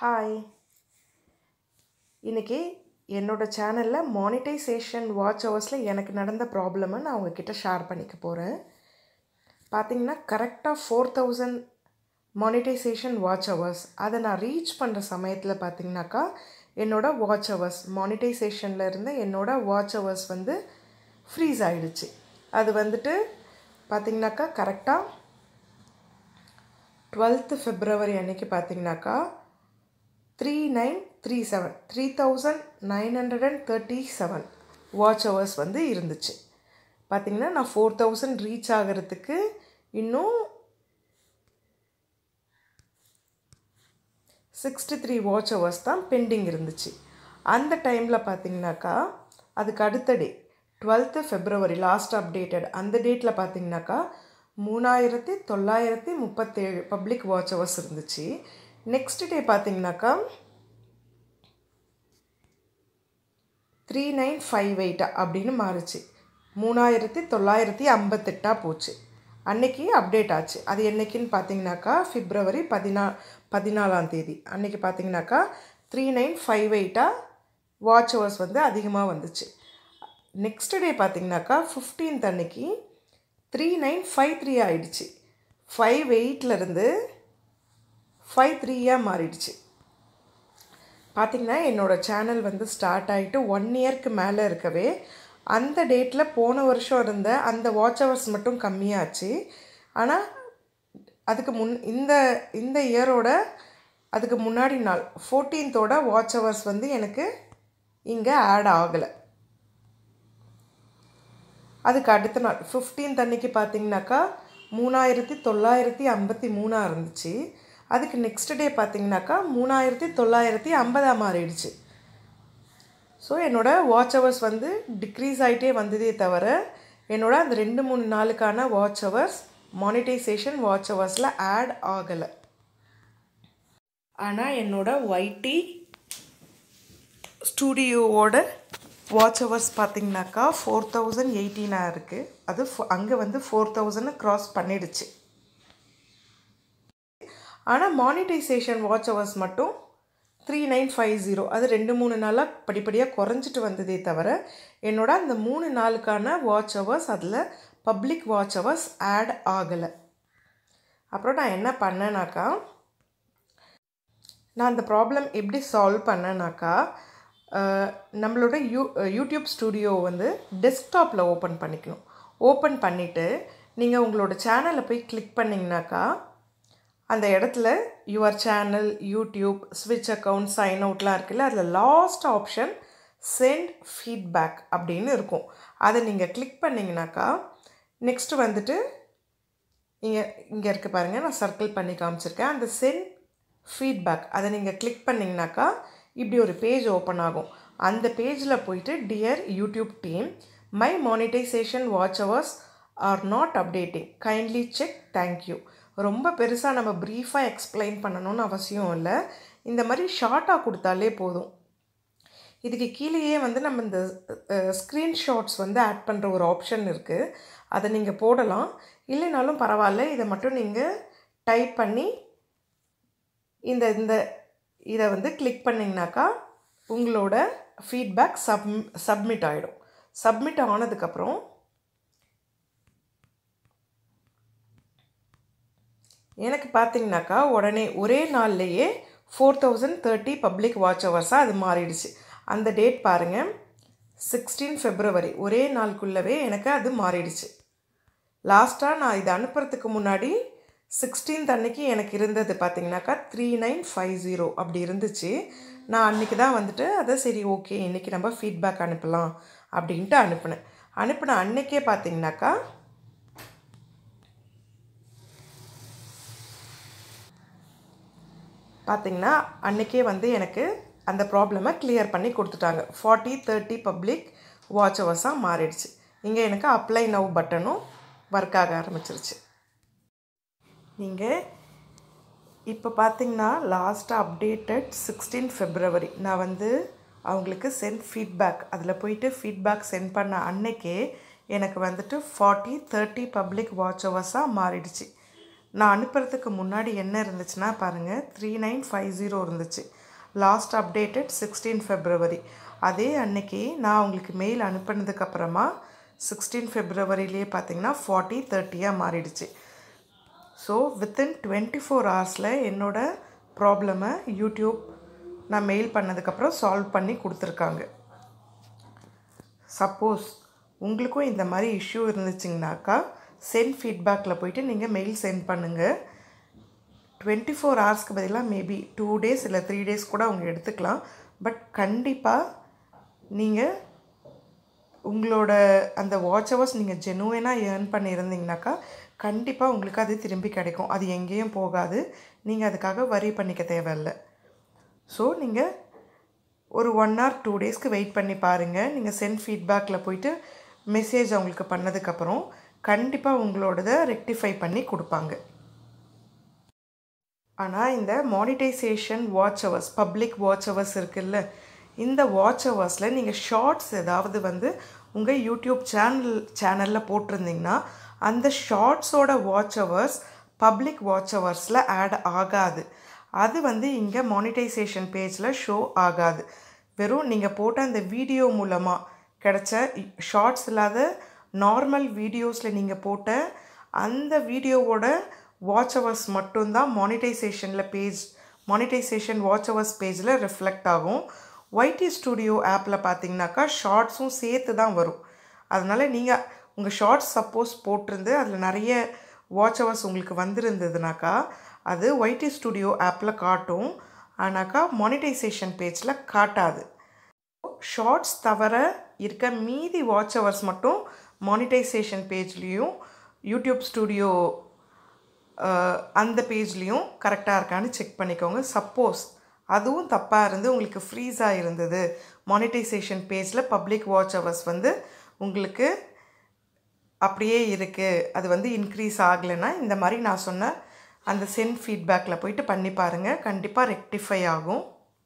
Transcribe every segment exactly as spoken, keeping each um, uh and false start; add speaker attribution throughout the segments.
Speaker 1: Hi, இன்றைக்கி என்னோடய சேனலில் மானிட்டைசேஷன் வாட்ச் ஹவர்ஸில் எனக்கு நடந்த ப்ராப்ளமை நான் உங்ககிட்ட ஷேர் பண்ணிக்க போகிறேன். பார்த்திங்கன்னா கரெக்டாக four thousand monetization watch hours அதை நான் ரீச் பண்ணுற சமயத்தில் பார்த்திங்கனாக்கா என்னோடய வாட்ச் ஹவர்ஸ் மானிட்டைசேஷனில் இருந்த என்னோடய வாட்ச் ஹவர்ஸ் வந்து ஃப்ரீஸ் ஆகிடுச்சு. அது வந்துட்டு பார்த்திங்கனாக்கா கரெக்டாக டுவெல்த்து ஃபெப்ரவரி அன்றைக்கி பார்த்திங்கனாக்கா three nine three seven three thousand nine hundred and thirty seven watch hours வந்து இருந்துச்சு. பார்த்திங்கன்னா நான் ஃபோர் தௌசண்ட் ரீச் ஆகிறதுக்கு இன்னும் சிக்ஸ்டி த்ரீ வாட்ச் ஹவர்ஸ் தான் பெண்டிங் இருந்துச்சு. அந்த டைமில் பார்த்திங்கனாக்கா அதுக்கு அடுத்த day twelfth February last updated அந்த டேட்டில் பார்த்திங்கனாக்கா மூணாயிரத்தி தொள்ளாயிரத்தி முப்பத்தேழு பப்ளிக் வாட்ச் ஹவர்ஸ் இருந்துச்சு. நெக்ஸ்ட் டே பார்த்திங்கனாக்கா த்ரீ நைன் ஃபைவ் எயிட்டா அப்படின்னு மாறுச்சு. மூணாயிரத்தி தொள்ளாயிரத்தி ஐம்பத்தெட்டாக போச்சு. அன்றைக்கி அப்டேட் ஆச்சு. அது என்றைக்குன்னு பார்த்திங்கனாக்கா ஃபிப்ரவரி பதினா பதினாலாம் தேதி அன்றைக்கி பார்த்திங்கனாக்கா த்ரீ நைன் ஃபைவ் எயிட்டாக வாட்ச் ஹவர்ஸ் வந்து அதிகமாக வந்துச்சு. நெக்ஸ்ட் டே பார்த்திங்கனாக்கா ஃபிஃப்டீன்த் அன்னைக்கு த்ரீ நைன் ஃபைவ் த்ரீ ஆகிடுச்சு. ஃபைவ் எயிட்லேருந்து ஃபைவ் த்ரீயாக மாறிடுச்சு. பார்த்திங்கன்னா என்னோடய சேனல் வந்து ஸ்டார்ட் ஆகிட்டு ஒன் இயர்க்கு மேலே இருக்கவே அந்த டேட்டில் போன வருஷம் இருந்த அந்த வாட்ச் ஹவர்ஸ் மட்டும் கம்மியாச்சு. ஆனால் அதுக்கு முன் இந்த இந்த இயரோட அதுக்கு முன்னாடி நாள் ஃபோர்டீன்த்தோட வாட்ச் ஹவர்ஸ் வந்து எனக்கு இங்கே ஆட் ஆகலை. அதுக்கு அடுத்த நாள் ஃபிஃப்டீன்த் அன்னைக்கு பார்த்திங்கனாக்கா மூணாயிரத்தி தொள்ளாயிரத்தி ஐம்பத்தி மூணாக இருந்துச்சு. அதுக்கு நெக்ஸ்ட் டே பார்த்திங்கனாக்கா மூணாயிரத்தி தொள்ளாயிரத்தி ஐம்பதாக மாறிடுச்சு. ஸோ என்னோடய வாட்ச் ஹவர்ஸ் வந்து டிக்ரீஸ் ஆகிட்டே வந்ததே தவிர என்னோட அந்த ரெண்டு மூணு நாளுக்கான வாட்ச் ஹவர்ஸ் மானிட்டைசேஷன் வாட்ச் ஹவர்ஸில் ஆட் ஆகலை. ஆனால் என்னோடய ஒய்டி ஸ்டூடியோவோட வாட்ச் ஹவர்ஸ் பார்த்திங்கனாக்கா ஃபோர் தௌசண்ட் எயிட்டீனாக இருக்குது. அது அங்கே வந்து ஃபோர் தௌசண்ட் க்ராஸ் பண்ணிடுச்சு. ஆனால் மானிட்டைசேஷன் வாட்ச் ஹவர்ஸ் மட்டும் த்ரீ நைன் ஃபைவ் ஜீரோ அது ரெண்டு மூணு நாளாக படிப்படியாக குறைஞ்சிட்டு வந்ததே தவிர என்னோட அந்த மூணு நாளுக்கான வாட்ச் ஹவர்ஸ் அதில் பப்ளிக் வாட்ச் ஹவர்ஸ் ஆட் ஆகலை. அப்புறம் நான் என்ன பண்ணேனாக்கா நான் அந்த ப்ராப்ளம் எப்படி சால்வ் பண்ணேனாக்கா நம்மளோட யூ யூடியூப் ஸ்டூடியோ வந்து டெஸ்க்டாப்பில் ஓப்பன் பண்ணிக்கணும். ஓப்பன் பண்ணிவிட்டு நீங்கள் உங்களோட சேனலை போய் கிளிக் பண்ணிங்கனாக்கா அந்த இடத்துல யுவர் சேனல் யூடியூப் ஸ்விட்ச் அக்கௌண்ட் சைன் அவுட்லாம் இருக்குல்ல, அதில் லாஸ்ட் ஆப்ஷன் சென்ட் ஃபீட்பேக் அப்படின்னு இருக்கும். அதை நீங்கள் கிளிக் பண்ணிங்கனாக்கா நெக்ஸ்ட்டு வந்துட்டு இங்கே இங்கே இருக்க பாருங்கள், நான் சர்க்கிள் பண்ணி காமிச்சிருக்கேன். அந்த சென்ட் ஃபீட்பேக் அதை நீங்கள் கிளிக் பண்ணிங்கனாக்கா இப்படி ஒரு பேஜ் ஓப்பன் ஆகும். அந்த பேஜில் போயிட்டு dear YouTube team, my monetization watch hours are not updating, kindly check, thank you. ரொம்ப பெருசாக நம்ம ப்ரீஃபாக எக்ஸ்பிளைன் பண்ணணும்னு அவசியம் இல்லை. இந்த மாதிரி ஷார்ட்டாக கொடுத்தாலே போதும். இதுக்கு கீழேயே வந்து நம்ம இந்த ஸ்க்ரீன்ஷாட்ஸ் வந்து ஆட் பண்ணுற ஒரு ஆப்ஷன் இருக்குது. அதை நீங்கள் போடலாம். இல்லைனாலும் பரவாயில்ல, இதை மட்டும் நீங்கள் டைப் பண்ணி இந்த இந்த இதை வந்து கிளிக் பண்ணிங்கனாக்கா உங்களோட ஃபீட்பேக் சப் சப்மிட் ஆகிடும். சப்மிட் ஆனதுக்கப்புறம் எனக்கு பார்த்திங்கனாக்கா உடனே ஒரே நாள்லேயே four thousand thirty public watch ஹவர்ஸாக அது மாறிடுச்சு. அந்த டேட் பாருங்கள், சிக்ஸ்டீன் ஃபெப்ரவரி ஒரே நாளுக்குள்ளவே எனக்கு அது மாறிடுச்சு. லாஸ்ட்டாக நான் இதை அனுப்புறதுக்கு முன்னாடி சிக்ஸ்டீன்த் அன்னைக்கு எனக்கு இருந்தது பார்த்திங்கனாக்கா த்ரீ நைன் ஃபைவ் ஜீரோ அப்படி இருந்துச்சு. நான் அன்றைக்கி தான் வந்துட்டு அதை சரி ஓகே இன்றைக்கி நம்ம ஃபீட்பேக் அனுப்பலாம் அப்படின்ட்டு அனுப்புனேன். அனுப்பின அன்றைக்கே பார்த்திங்கனாக்கா பார்த்திங்கன்னா அன்றைக்கே வந்து எனக்கு அந்த ப்ராப்ளமை கிளியர் பண்ணி கொடுத்துட்டாங்க. ஃபார்ட்டி தேர்ட்டி பப்ளிக் வாட்ச் ஹவர்ஸாக மாறிடுச்சு. இங்கே எனக்கு அப்ளை நவ் பட்டனும் ஒர்க் ஆக ஆரம்பிச்சிருச்சு. நீங்கள் இப்போ பார்த்திங்கன்னா லாஸ்ட்டாக அப்டேட்டட் சிக்ஸ்டீன் ஃபெப்ரவரி நான் வந்து அவங்களுக்கு சென்ட் ஃபீட்பேக் அதில் போயிட்டு ஃபீட்பேக் சென்ட் பண்ண அன்னைக்கே எனக்கு வந்துட்டு ஃபார்ட்டி தேர்ட்டி பப்ளிக் வாட்ச் ஹவர்ஸாக மாறிடுச்சு. நான் அனுப்புறதுக்கு முன்னாடி என்ன இருந்துச்சுன்னா பாருங்கள், த்ரீ நைன் ஃபைவ் ஜீரோ இருந்துச்சு. Last updated sixteen February. அதே அன்னைக்கு நான் உங்களுக்கு மெயில் அனுப்புனதுக்கப்புறமா சிக்ஸ்டீன் ஃபெப்ரவரியிலே பார்த்தீங்கன்னா ஃபார்ட்டி தேர்ட்டியாக மாறிடுச்சு. ஸோ வித்தின் டுவெண்ட்டி ஃபோர் ஹவர்ஸில் என்னோடய ப்ராப்ளமை யூடியூப் நான் மெயில் பண்ணதுக்கப்புறம் சால்வ் பண்ணி கொடுத்துருக்காங்க. சப்போஸ் உங்களுக்கும் இந்த மாதிரி இஷ்யூ இருந்துச்சிங்கனாக்கா சென்ட் ஃபீட்பேக்கில் போய்ட்டு நீங்கள் மெயில் சென்ட் பண்ணுங்கள். டுவெண்ட்டி ஃபோர் ஹவர்ஸ்க்கு பதிலாக மேபி டூ டேஸ் இல்லை த்ரீ டேஸ் கூட அவங்க எடுத்துக்கலாம். பட் கண்டிப்பாக நீங்கள் உங்களோட அந்த வாட்ச் ஹவர்ஸ் நீங்கள் ஜெனுவனாக ஏர்ன் பண்ணியிருந்தீங்கனாக்கா கண்டிப்பாக உங்களுக்கு அது திரும்பி கிடைக்கும். அது எங்கேயும் போகாது. நீங்கள் அதுக்காக வரி பண்ணிக்க தேவையில்லை. ஸோ நீங்கள் ஒரு ஒன் ஆர் டூ டேஸ்க்கு வெயிட் பண்ணி பாருங்கள். நீங்கள் சென்ட் ஃபீட்பேக்கில் போய்ட்டு மெசேஜ் அவங்களுக்கு பண்ணதுக்கப்புறம் கண்டிப்பாக உங்களோடதை ரெக்டிஃபை பண்ணி கொடுப்பாங்க. ஆனால் இந்த monetization watch hours, public watch hours இருக்குல்ல, இந்த வாட்ச் ஹவர்ஸில் நீங்கள் ஷார்ட்ஸ் ஏதாவது வந்து உங்கள் யூடியூப் சேனல் சேனலில் போட்டிருந்தீங்கன்னா அந்த ஷார்ட்ஸோட வாட்ச் ஹவர்ஸ் பப்ளிக் வாட்ச் ஹவர்ஸில் ஆட் ஆகாது. அது வந்து இங்கே மானிட்டைசேஷன் பேஜில் ஷோ ஆகாது. வெறும் நீங்கள் போட்ட அந்த வீடியோ மூலமாக கிடைச்ச ஷார்ட்ஸ் இல்லாத நார்மல் வீடியோஸில் நீங்கள் போட்ட அந்த வீடியோவோட வாட்ச் ஹவர்ஸ் மட்டும்தான் மானிட்டைசேஷனில் பேஜ் மானிட்டைசேஷன் வாட்ச் ஹவர்ஸ் பேஜில் ரிஃப்ளெக்ட் ஆகும். ஒய்டி ஸ்டுடியோ ஆப்பில் பார்த்தீங்கன்னாக்கா ஷார்ட்ஸும் சேர்த்து தான் வரும். அதனால் நீங்கள் உங்கள் ஷார்ட்ஸ் சப்போஸ் போட்டிருந்து அதில் நிறைய வாட்ச் ஹவர்ஸ் உங்களுக்கு வந்திருந்ததுனாக்கா அது ஒய்டி ஸ்டுடியோ ஆப்பில் காட்டும். ஆனாக்கா மானிட்டைசேஷன் பேஜில் காட்டாது. ஷார்ட்ஸ் தவிர இருக்க மீதி வாட்ச் ஹவர்ஸ் மட்டும் மானிட்டைசேஷன் பேஜ்லேயும் யூடியூப் ஸ்டுடியோ அந்த பேஜ்லேயும் கரெக்டாக இருக்கான்னு செக் பண்ணிக்கோங்க. சப்போஸ் அதுவும் தப்பாக இருந்து உங்களுக்கு ஃப்ரீஸாக இருந்தது, மானிட்டைசேஷன் பேஜில் பப்ளிக் வாட்ச் ஹவர்ஸ் வந்து உங்களுக்கு அப்படியே இருக்குது, அது வந்து இன்க்ரீஸ் ஆகலைன்னா இந்த மாதிரி நான் சொன்ன அந்த சென்ட் ஃபீட்பேக்கில் போய்ட்டு பண்ணி பாருங்கள். கண்டிப்பாக ரெக்டிஃபை ஆகும்.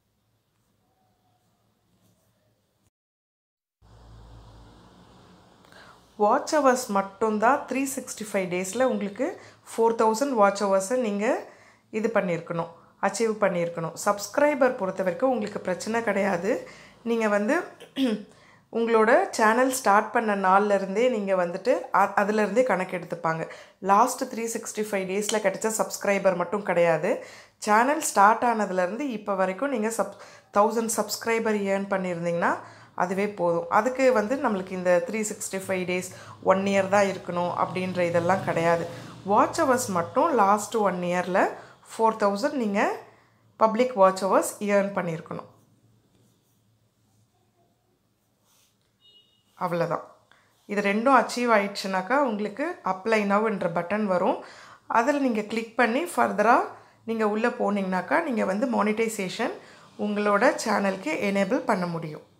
Speaker 1: வாட்ச் ஹவர்ஸ் மட்டும்தான் த்ரீ சிக்ஸ்டி ஃபைவ் டேஸில் உங்களுக்கு ஃபோர் தௌசண்ட் வாட்ச் ஹவர்ஸை நீங்கள் இது பண்ணியிருக்கணும், அச்சீவ் பண்ணியிருக்கணும். சப்ஸ்கிரைபர் பொறுத்த வரைக்கும் உங்களுக்கு பிரச்சனை கிடையாது. நீங்கள் வந்து உங்களோட சேனல் ஸ்டார்ட் பண்ண நாள்லேருந்தே நீங்கள் வந்துட்டு அதிலேருந்தே கணக்கு எடுத்துப்பாங்க. லாஸ்ட் த்ரீ சிக்ஸ்டி ஃபைவ் டேஸில் கிடைச்ச சப்ஸ்கிரைபர் மட்டும் கிடையாது. சேனல் ஸ்டார்ட் ஆனதுலேருந்து இப்போ வரைக்கும் நீங்கள் சப் தௌசண்ட் சப்ஸ்கிரைபர் ஏர்ன் பண்ணியிருந்தீங்கன்னா அதுவே போதும். அதுக்கு வந்து நம்மளுக்கு இந்த three sixty five days one year தான் இருக்கணும் அப்படின்ற இதெல்லாம் கிடையாது. வாட்ச் ஹவர்ஸ் மட்டும் லாஸ்ட்டு ஒன் இயரில் ஃபோர் தௌசண்ட் நீங்கள் பப்ளிக் வாட்ச் ஹவர்ஸ் ஏர்ன் பண்ணியிருக்கணும். அவ்வளோதான். இது ரெண்டும் அச்சீவ் ஆயிடுச்சுனாக்கா உங்களுக்கு அப்ளை நவ்ன்ற பட்டன் வரும். அதில் நீங்கள் கிளிக் பண்ணி ஃபர்தராக நீங்கள் உள்ளே போனீங்கனாக்கா நீங்கள் வந்து மானிட்டைசேஷன் உங்களோட சேனலுக்கு எனேபிள் பண்ண முடியும்.